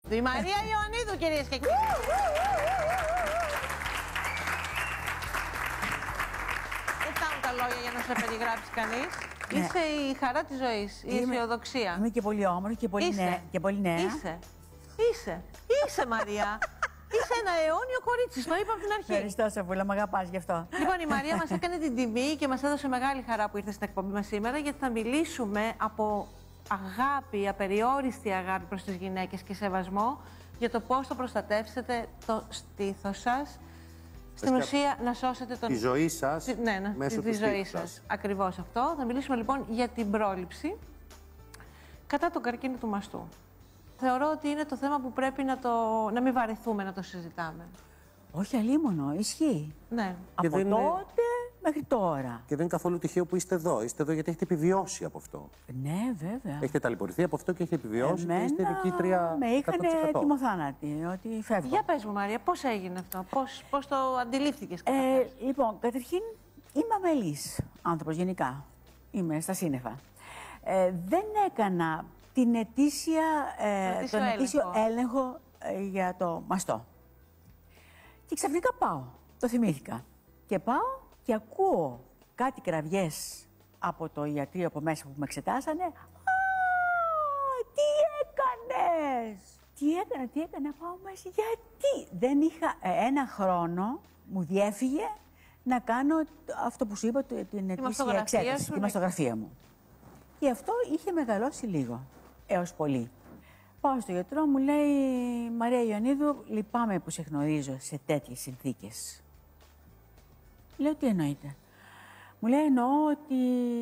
Η Μαρία Ιωαννίδου, κυρίες και κύριοι. Δεν φτάνουν τα λόγια για να σε περιγράψει κανείς. Ναι. Είσαι η χαρά της ζωής, η αισιοδοξία. Είμαι και πολύ όμορφη και πολύ νέα. Είσαι Μαρία. Είσαι ένα αιώνιο κορίτσι, το είπα από την αρχή. Ευχαριστώ, Σαβούλα, μ' αγαπάς γι' αυτό. Λοιπόν, η Μαρία μας έκανε την τιμή και μας έδωσε μεγάλη χαρά που ήρθε στην εκπομπή μας σήμερα, γιατί θα μιλήσουμε από αγάπη, απεριόριστη αγάπη προς τις γυναίκες και σεβασμό για το πώς θα προστατεύσετε το στήθος σας. Στην ουσία, να σώσετε τη ζωή σας μέσω τη ζωή σας. Ακριβώς αυτό. Θα μιλήσουμε λοιπόν για την πρόληψη κατά τον καρκίνο του μαστού. Θεωρώ ότι είναι το θέμα που πρέπει να μην βαρεθούμε να το συζητάμε. Όχι αλίμονο, ισχύει. Ναι. Από τότε μέχρι τώρα. Και δεν είναι καθόλου τυχαίο που είστε εδώ. Είστε εδώ γιατί έχετε επιβιώσει από αυτό. Ναι, βέβαια. Έχετε ταλαιπωρηθεί από αυτό και έχετε επιβιώσει και είστε νικήτρια. Με είχαν τιμοθάνατη, ότι φεύγω. Για πες μου, Μαρία, πώς έγινε αυτό, πώς το αντιλήφθηκες? Λοιπόν, καταρχήν είμαι αμελής άνθρωπος γενικά. Είμαι στα σύννεφα. Δεν έκανα τον ετήσιο έλεγχο για το μαστό. Και ξαφνικά πάω, το θυμήθηκα. Και πάω και ακούω κάτι κραυγές από το ιατρείο από μέσα που με εξετάσανε. Α, τι έκανες! Τι έκανα, πάω μέσα, γιατί? Δεν είχα ένα χρόνο, μου διέφυγε να κάνω αυτό που σου είπα, την ετήσια εξέταση, τη μαστογραφία μου. Και αυτό είχε μεγαλώσει λίγο, έως πολύ. Πάω στο γιατρό, μου λέει, Μαρία Ιωαννίδου, λυπάμαι που σε γνωρίζω σε τέτοιες συνθήκες. Λέω, τι εννοείται? Μου λέει, εννοώ ότι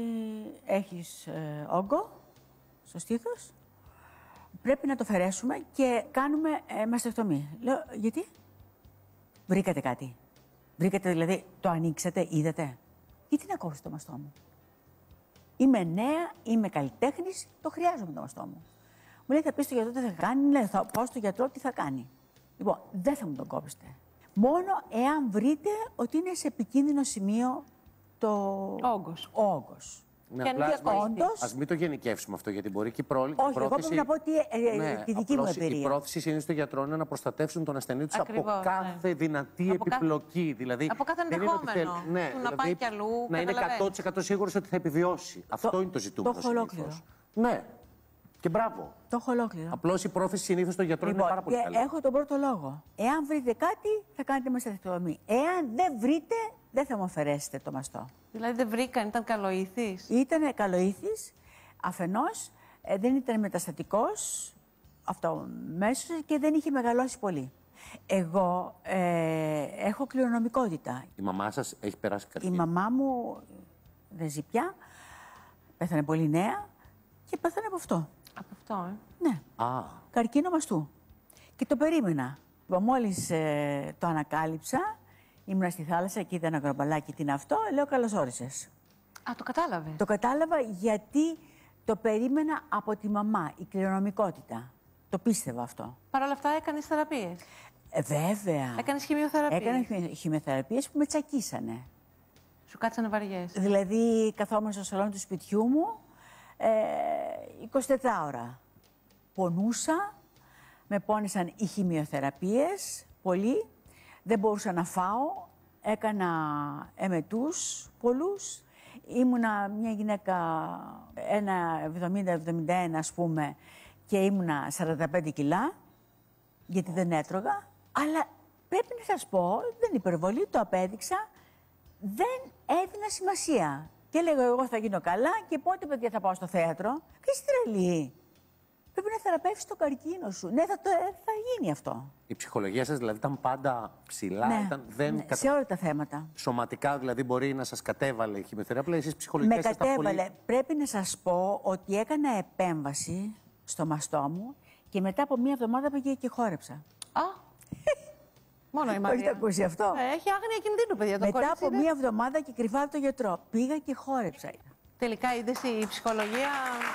έχεις όγκο στο στήθος, πρέπει να το αφαιρέσουμε και κάνουμε μαστεκτομή. Λέω, γιατί? Βρήκατε κάτι? Βρήκατε δηλαδή, το ανοίξατε, είδατε? Γιατί να κόψω το μαστό μου? Είμαι νέα, είμαι καλλιτέχνης, το χρειάζομαι το μαστό μου. Μου λέει, θα πεις στο γιατρό τι θα κάνει. Λέει, θα πάω στο γιατρό τι θα κάνει. Λοιπόν, δεν θα μου τον κόψετε. Μόνο εάν βρείτε ότι είναι σε επικίνδυνο σημείο το όγκος. Ναι, ας μην το γενικεύσουμε αυτό, γιατί μπορεί και η πρόθεση. Όχι, εγώ πρέπει να πω τη δική μου εμπειρία. Η πρόθεση συνήθως των γιατρών είναι να προστατεύσουν τον ασθενή τους από κάθε δυνατή επιπλοκή. Δηλαδή, από κάθε ενδεχόμενο. Να πάει κι αλλού. Να είναι 100% σίγουρος ότι θα επιβιώσει. Αυτό είναι το ζητούμενο. Το έχω ολόκληρο. Ναι. Και μπράβο. Το έχω ολόκληρο. Απλώς η πρόθεση συνήθως των γιατρών είναι πάρα πολύ καλή. Και έχω τον πρώτο λόγο. Εάν βρείτε κάτι, θα κάνετε μαστεκτομή. Εάν δεν βρείτε, δεν θα μου αφαιρέσετε το μαστό. Δηλαδή δεν βρήκαν, ήταν καλοήθης? Ήταν καλοήθης. Αφενός, δεν ήταν μεταστατικός αυτό μέσω και δεν είχε μεγαλώσει πολύ. Εγώ έχω κληρονομικότητα. Η μαμά σας έχει περάσει καρκίνο? Η μαμά μου δεν ζει πια. Πέθανε πολύ νέα και πέθανε από αυτό. Από αυτό, Ναι. Καρκίνο μαστού. Και το περίμενα. Μόλις το ανακάλυψα, ήμουν στη θάλασσα και είδα ένα γρομπαλάκι, τι είναι αυτό, λέω καλώς όρισες. Α, το κατάλαβες? Το κατάλαβα γιατί το περίμενα από τη μαμά, η κληρονομικότητα. Το πίστευα αυτό. Παρ' όλα αυτά έκανες θεραπείες? Βέβαια. Έκανες χημειοθεραπείες? Έκανα χημειοθεραπείες που με τσακίσανε. Σου κάτσανε βαριές? Δηλαδή, καθόμουν στο σαλόνι του σπιτιού μου 24 ώρα. Πονούσα, με πόνεσαν οι χημειοθεραπείες πολύ, δεν μπορούσα να φάω, έκανα εμετούς πολλούς. Ήμουνα μια γυναίκα 1,70-71 ας πούμε και ήμουνα 45 κιλά, γιατί δεν έτρωγα. Αλλά πρέπει να σας πω, δεν υπερβολή, το απέδειξα, δεν έδινα σημασία. Και έλεγα εγώ θα γίνω καλά και πότε παιδιά θα πάω στο θέατρο. Και είσαι τρελή. Πρέπει να θεραπεύσεις το καρκίνο σου. Ναι, θα γίνει αυτό. Η ψυχολογία σας δηλαδή ήταν πάντα ψηλά? Ναι, σε όλα τα θέματα. Σωματικά δηλαδή μπορεί να σας κατέβαλε η χημειοθεραπεία, εσείς ψυχολογικά με κατέβαλε. Πολύ... Πρέπει να σας πω ότι έκανα επέμβαση στο μαστό μου και μετά από μία εβδομάδα πήγα και χόρεψα. Μόνο η Μαρία. Έχετε ακούσει αυτό? Έχει άγνοια κινδύνου, παιδιά. Μετά από μία εβδομάδα και κρυφά από το γιατρό πήγα και χόρεψα. Τελικά είδες η ψυχολογία.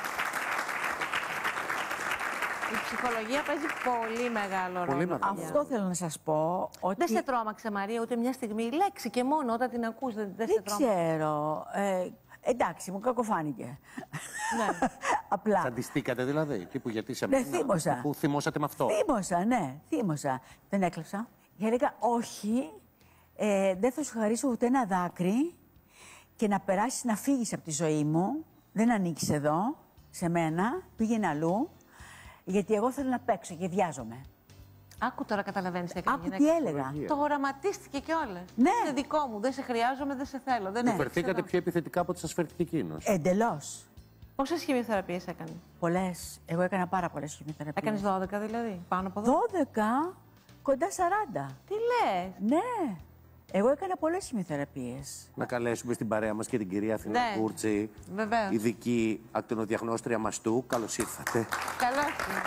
Η ψυχολογία παίζει πολύ μεγάλο ρόλο. Αυτό θέλω να σας πω. Ότι... Δεν σε τρόμαξε, Μαρία, ούτε μια στιγμή η λέξη και μόνο όταν την ακούς δεν σε τρόμαξε? Δεν ξέρω. Εντάξει, μου κακοφάνηκε. Ναι. Απλά. Τσαντιστήκατε δηλαδή, τύπου γιατί σε Ναι, θύμωσα. Που θυμώσατε με αυτό. Θύμωσα, ναι, θύμωσα. Δεν έκλαψα. Και έλεγα όχι, δεν θα σου χαρίσω ούτε ένα δάκρυ και να περάσεις να φύγεις από τη ζωή μου. Δεν ανήκεις εδώ, σε μένα, πήγαινε αλλού, γιατί εγώ θέλω να παίξω και βιάζομαι. Άκου τώρα, καταλαβαίνεις τι έκανε. Άκου τι έλεγα. Το οραματίστηκε κιόλας. Ναι. Είναι δικό μου, δεν σε χρειάζομαι, δεν σε θέλω. Δεν Ναι. Φερθήκατε πιο επιθετικά από ό,τι σας φέρθηκε εκείνος. Εντελώς. Πόσες χημειοθεραπείες έκανε? Πολλές. Εγώ έκανα πάρα πολλές χημειοθεραπείες. Έκανες 12 δηλαδή, πάνω από 12. 12, κοντά 40. Τι λες? Ναι. Εγώ έκανα πολλές χημειοθεραπείες. Να καλέσουμε στην παρέα μας και την κυρία Αθηνά Ναι. Κούρτση, Βεβαίως. ειδική ακτινοδιαγνώστρια μαστού. Καλώς ήρθατε. Καλώς.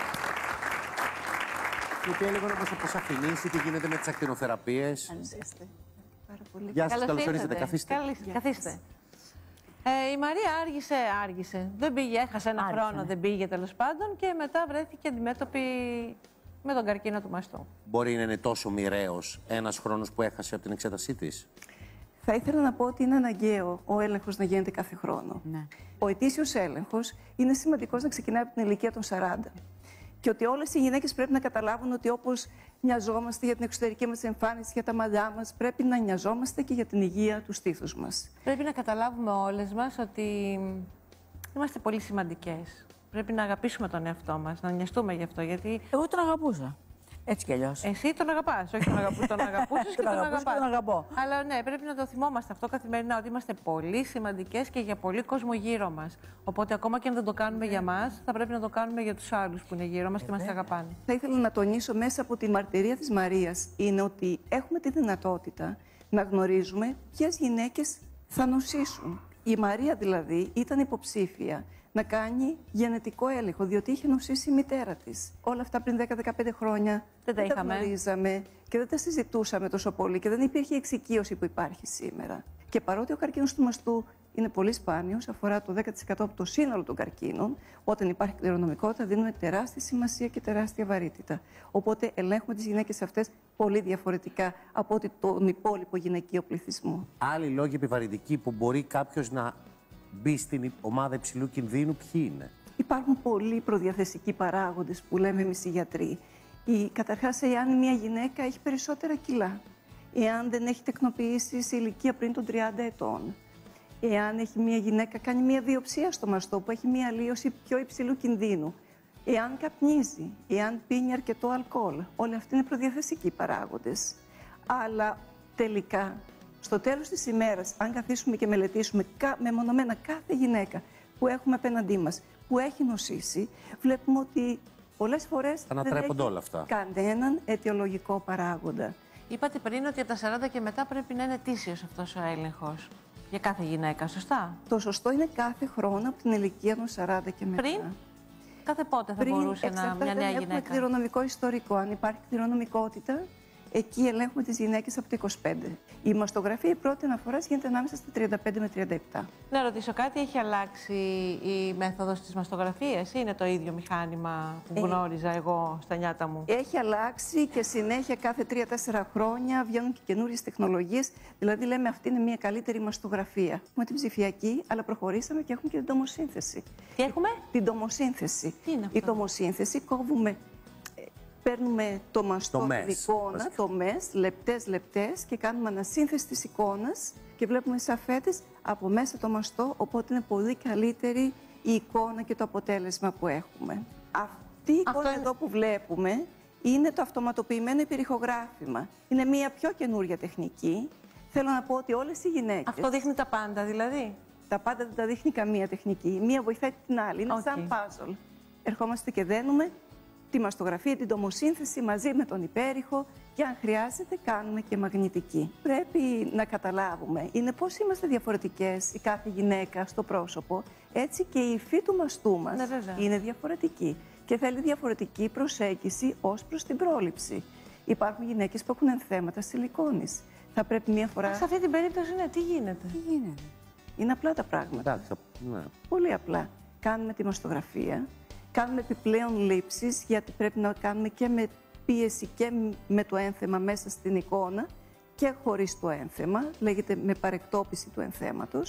Η οποία λίγο να μας αποσαφηνίσει τι γίνεται με τις ακτινοθεραπείες. Πάρα πολύ. Γεια σας, καλώς ορίσατε. Καθίστε. Καθίστε. Η Μαρία άργησε. Δεν πήγε, έχασε ένα Άργησε, χρόνο, ναι. δεν πήγε τέλος πάντων και μετά βρέθηκε αντιμέτωπη με τον καρκίνο του μαστού. Μπορεί να είναι τόσο μοιραίος ένας χρόνος που έχασε από την εξέτασή της. Θα ήθελα να πω ότι είναι αναγκαίο ο έλεγχος να γίνεται κάθε χρόνο. Ναι. Ο ετήσιος έλεγχος είναι σημαντικός να ξεκινάει από την ηλικία των 40. Και ότι όλες οι γυναίκες πρέπει να καταλάβουν ότι όπως νοιαζόμαστε για την εξωτερική μας εμφάνιση, για τα μαλλιά μας, πρέπει να νοιαζόμαστε και για την υγεία του στήθους μας. Πρέπει να καταλάβουμε όλες μας ότι είμαστε πολύ σημαντικές. Πρέπει να αγαπήσουμε τον εαυτό μας, να νοιαστούμε γι' αυτό. Γιατί Εγώ τον αγαπούσα. Έτσι κι αλλιώς. εσύ τον αγαπάς, όχι τον αγαπούσες και τον αγαπούσα και τον αγαπώ. Αλλά ναι, πρέπει να το θυμόμαστε αυτό καθημερινά, ότι είμαστε πολύ σημαντικές και για πολύ κόσμο γύρω μας. Οπότε ακόμα και αν δεν το κάνουμε για μας, θα πρέπει να το κάνουμε για τους άλλους που είναι γύρω μας και μας αγαπάνε. Θα ήθελα να τονίσω μέσα από τη μαρτυρία της Μαρίας είναι ότι έχουμε τη δυνατότητα να γνωρίζουμε ποιες γυναίκες θα νοσήσουν. Η Μαρία δηλαδή ήταν υποψήφια να κάνει γενετικό έλεγχο, διότι είχε νοσήσει η μητέρα της. Όλα αυτά πριν 10-15 χρόνια Δεν τα είχαμε. γνωρίζαμε και δεν τα συζητούσαμε τόσο πολύ και δεν υπήρχε η εξοικείωση που υπάρχει σήμερα. Και παρότι ο καρκίνος του μαστού είναι πολύ σπάνιος, αφορά το 10% από το σύνολο των καρκίνων, όταν υπάρχει κληρονομικότητα δίνουμε τεράστια σημασία και τεράστια βαρύτητα. Οπότε ελέγχουμε τις γυναίκες αυτές πολύ διαφορετικά από ότι τον υπόλοιπο γυναικείο πληθυσμό. Άλλοι λόγοι επιβαρυντικοί που μπορεί κάποιος να μπει στην ομάδα υψηλού κινδύνου, ποιοι είναι? Υπάρχουν πολλοί προδιαθεσικοί παράγοντες που λέμε εμείς οι γιατροί. Καταρχάς, εάν μια γυναίκα έχει περισσότερα κιλά, εάν δεν έχει τεκνοποιήσει σε ηλικία πριν των 30 ετών, εάν έχει μια γυναίκα κάνει μια βιοψία στο μαστό που έχει μια αλλίωση πιο υψηλού κινδύνου, εάν καπνίζει, εάν πίνει αρκετό αλκοόλ, όλοι αυτοί είναι προδιαθεσικοί παράγοντες. Αλλά τελικά, στο τέλος της ημέρας, αν καθίσουμε και μελετήσουμε μεμονωμένα κάθε γυναίκα που έχουμε απέναντί μας, που έχει νοσήσει, βλέπουμε ότι πολλές φορές Ανατρέπονται όλα αυτά. Κανέναν αιτιολογικό παράγοντα. Είπατε πριν ότι από τα 40 και μετά πρέπει να είναι ετήσιος αυτός ο έλεγχος. Για κάθε γυναίκα, σωστά? Το σωστό είναι κάθε χρόνο από την ηλικία των 40 και μετά. Πριν, κάθε πότε θα μπορούσε μια νέα έχουμε γυναίκα? κληρονομικό ιστορικό. Αν υπάρχει κληρονομικότητα, εκεί ελέγχουμε τις γυναίκες από το 25. Η μαστογραφία, η πρώτη αναφορά γίνεται ανάμεσα στα 35 με 37. Να ρωτήσω κάτι, έχει αλλάξει η μέθοδος της μαστογραφίας ή είναι το ίδιο μηχάνημα που γνώριζα εγώ στα νιάτα μου? Έχει αλλάξει και συνέχεια κάθε 3-4 χρόνια βγαίνουν και καινούριες τεχνολογίες. Δηλαδή, λέμε αυτή είναι μια καλύτερη μαστογραφία. Έχουμε την ψηφιακή, αλλά προχωρήσαμε και έχουμε και την τομοσύνθεση. Τι έχουμε? Την τομοσύνθεση. Τι είναι αυτό? Η τομοσύνθεση κόβουμε. Παίρνουμε το μαστό, την εικόνα, το μες, λεπτές και κάνουμε ανασύνθεση της εικόνας και βλέπουμε σαφέτες από μέσα το μαστό, οπότε είναι πολύ καλύτερη η εικόνα και το αποτέλεσμα που έχουμε. Αυτή η εικόνα εδώ που βλέπουμε είναι το αυτοματοποιημένο υπερηχογράφημα. Είναι μια πιο καινούρια τεχνική. Θέλω να πω ότι όλες οι γυναίκες... Αυτό δείχνει τα πάντα δηλαδή? Τα πάντα δεν τα δείχνει καμία τεχνική. Μία βοηθάει την άλλη. Είναι σαν puzzle. Ερχόμαστε και δένουμε τη μαστογραφία, την τομοσύνθεση μαζί με τον υπέρηχο και αν χρειάζεται κάνουμε και μαγνητική. Πρέπει να καταλάβουμε είναι πώς είμαστε διαφορετικές η κάθε γυναίκα στο πρόσωπο, έτσι και η υφή του μαστού μας είναι διαφορετική και θέλει διαφορετική προσέγγιση ως προς την πρόληψη. Υπάρχουν γυναίκες που έχουν ενθέματα σιλικόνης. Θα πρέπει μία φορά... Σε αυτή την περίπτωση, ναι, τι γίνεται? Τι γίνεται? Είναι απλά τα πράγματα. Ναι. Πολύ απλά. Κάνουμε τη μαστογραφία. Κάνουμε επιπλέον λήψεις, γιατί πρέπει να κάνουμε και με πίεση και με το ένθεμα μέσα στην εικόνα και χωρίς το ένθεμα, λέγεται με παρεκτόπιση του ενθέματος. Και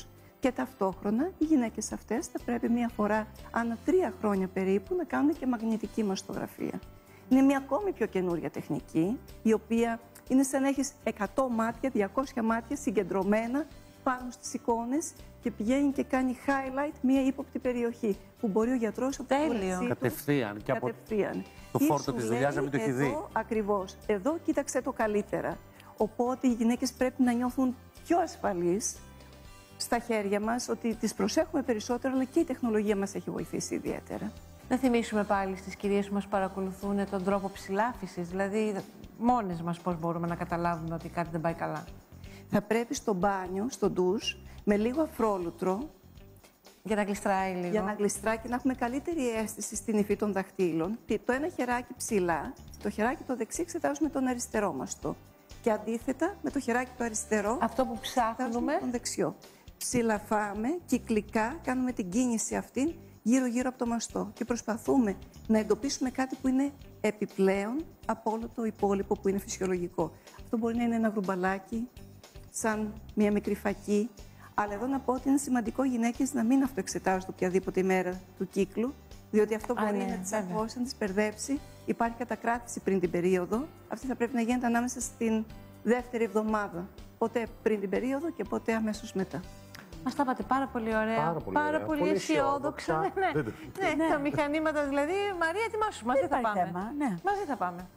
Και ταυτόχρονα οι γυναίκες αυτές θα πρέπει μία φορά ανά 3 χρόνια περίπου να κάνουν και μαγνητική μαστογραφία. Είναι μια ακόμη πιο καινούρια τεχνική, η οποία είναι σαν να έχεις 100 μάτια, 200 μάτια συγκεντρωμένα πάνω στις εικόνες και πηγαίνει και κάνει highlight μια ύποπτη περιοχή που μπορεί ο γιατρός από Τέλειο. Κατευθείαν. Και από το φόρτο της δουλειάς να μην το έχει δει. Ακριβώς. Εδώ κοίταξε το καλύτερα. Οπότε οι γυναίκες πρέπει να νιώθουν πιο ασφαλείς στα χέρια μας, ότι τις προσέχουμε περισσότερο, αλλά και η τεχνολογία μας έχει βοηθήσει ιδιαίτερα. Να θυμίσουμε πάλι στις κυρίες που μας παρακολουθούν τον τρόπο ψηλάφισης, δηλαδή μόνες μας πώς μπορούμε να καταλάβουμε ότι κάτι δεν πάει καλά. Θα πρέπει στο μπάνιο, στο ντους, με λίγο αφρόλουτρο. Για να γλιστράει λίγο. Για να γλιστράει και να έχουμε καλύτερη αίσθηση στην υφή των δαχτύλων. Το ένα χεράκι ψηλά, το χεράκι το δεξί εξετάζουμε τον αριστερό μαστό. Και αντίθετα με το χεράκι το αριστερό. Αυτό που ψάχνουμε. Τον δεξιό. Ψηλαφάμε, κυκλικά κάνουμε την κίνηση αυτή γύρω-γύρω από το μαστό. Και προσπαθούμε να εντοπίσουμε κάτι που είναι επιπλέον από όλο το υπόλοιπο που είναι φυσιολογικό. Αυτό μπορεί να είναι ένα γρουμπαλάκι, σαν μια μικρή φακή. Αλλά εδώ να πω ότι είναι σημαντικό οι γυναίκες να μην αυτοεξετάζονται οποιαδήποτε ημέρα του κύκλου, διότι αυτό μπορεί να τις αγχώσει, να τις μπερδέψει. Υπάρχει κατακράτηση πριν την περίοδο. Αυτή θα πρέπει να γίνεται ανάμεσα στην δεύτερη εβδομάδα. Πότε πριν την περίοδο και πότε αμέσως μετά. Μας τα είπατε πάρα πολύ ωραία. Πάρα πολύ αισιόδοξα. Ναι, τα μηχανήματα δηλαδή. Μαρία, ετοιμάσου. Μαζί θα πάμε. Μαζί θα πάμε.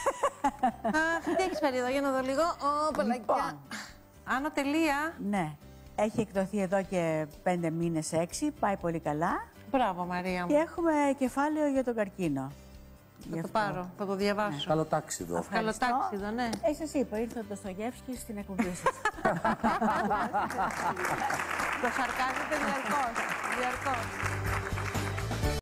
Τι έχεις φέρει εδώ, για να δω λίγο. Παλακιά. Άνω τελεία. Ναι. Έχει εκδοθεί εδώ και 5 μήνες, 6. Πάει πολύ καλά. Μπράβο, Μαρία μου. Και έχουμε κεφάλαιο για τον καρκίνο. Θα το πάρω, θα το διαβάσω. Ναι. Καλοτάξιδο. Καλοτάξιδο, ναι. Σας είπα, ήρθε ο Ντοστογεύσκης στην εκπομπή σας. Το σαρκάζεται διαρκώς.